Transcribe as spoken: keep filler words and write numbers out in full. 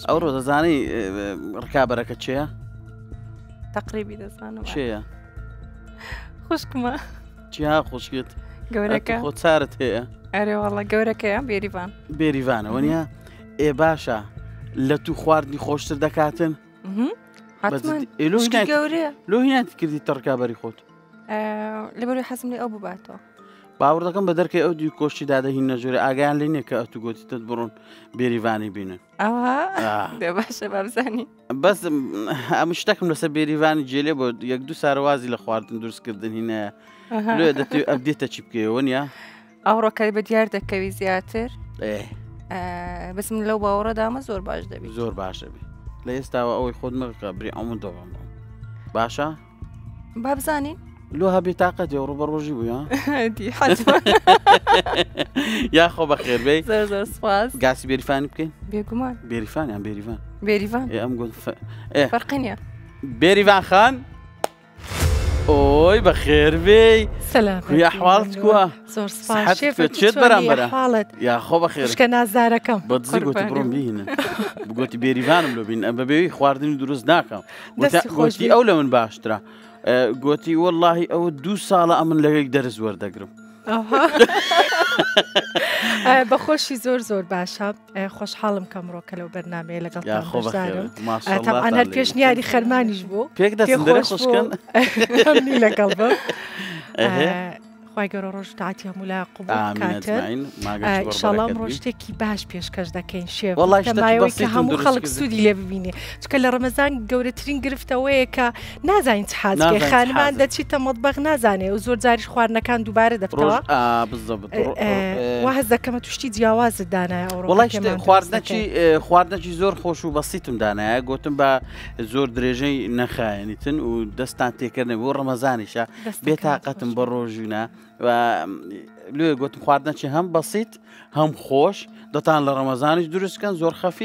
ئەوڕۆ دەزانی ڕکابەرەکە چێە؟ تقریبی دەزانم چێە؟ خوشکمە چیا خوشکت؟ گەورەکە خۆ چارت هەیە؟ ئەرێ وەڵە گەورەکەیە بێریڤان بێریڤانەوە نیە؟ ئێ باشە لە تو خواردنی خۆشتر دەکاتن؟ گەورەیە لۆ هیناتی کردی تەڕکابەری خۆت؟ لەبەروی حەزم لێ ئەو بباتەوە باوەڕ دەکەم بە دەرکەی ئەو دوی کۆشتی دادەهین نەجۆرە ئاگیان لێ نییە کە ئەتو گوتیتت بڕۆن بێریڤانی بینن ئەوە دێ باشە بابزانی بەس ئەم شتەکەم لەسەر بێریڤانی جێلێ بۆ یەک دوو ساروازی لە خواردن دروستکردن هینەیە لێ دەتوێ ئەم دێتە چی بکەوە نیە؟ ئەوڕۆکەی بە دیار دەکەوی زیاتر ئێ بەسم لەو باوەڕەدامە زۆر باش دەبێت زۆر باش دەبێت لە ئێستاوە ئەوەی خۆت مەکە بری ئەمە دەوام باشە؟ بابزانین؟ لۆ هەبێ تااقەتی ئەو ڕوبە ڕۆژی بووە؟ یاخۆ بەخێر بێ زۆر زۆر سپاس گاسی بێریفانی بکەین؟ بێگومان بێریفان یان بێریڤان؟ بێریڤان ئێ ئەم گوت فەرقی نییە بێریڤان خان ئۆی بەخێر بێ خوی ئەحواڵت کووە؟ زۆر سپاس چێت بەرامبەرە؟ یاخۆ بەخێر شکە نازدارەکەم بەدزی گوتی بڕۆم بینە بگوتی بێریڤانم لۆ بین ئەم بەبێوی خواردنی دروست ناکەم گوتی ئەو لە من باشترە گوتی وەڵڵاهی ئەوە دوو ساڵە ئەمن لەگەی دەرز وەردەگرم بەخۆشی زۆر زۆر باشە خۆشحاڵم کەمڕۆکە لەو بەرنامەیە لەگەڵ تاان هەر پێشنیاری خەرمانیش بوو پێک دەست خۆشکن لەگەڵ بم خی گەۆ ڕۆژ تاعاتی هەمولا قوبول کاتر ئینشاڵڵا ئەمڕۆ شتێکی باش پێشکەش دەکەین شێوەمایەوەی کە هەموو خەڵک سوودی لێ ببینێ چکە لە ڕەمەزان گەورەترین گرفتەوەیە کە نازانین حازکە خانمان دەچیتە مەطبەخ نازانێ و زۆر جاریش خواردنەکان دووبارە دەفتەوە وا هەز دەکەمە توشتی جیاوازت دانایە ئەوڕۆ خواردنەکی خواردنەکی زۆر خۆش و بەسیتم دانایە گوتم بە زۆر درێژەی نەخایەنیتن و دەستان تێکردن بۆ ڕەمەزانیشە بێتاقەتم بە ڕۆژوونە و لێ گوتم خواردنەکی هەم بەسیت هەم خۆش دەتان لە ڕەمەزانیش دروستکەن زۆر خەفی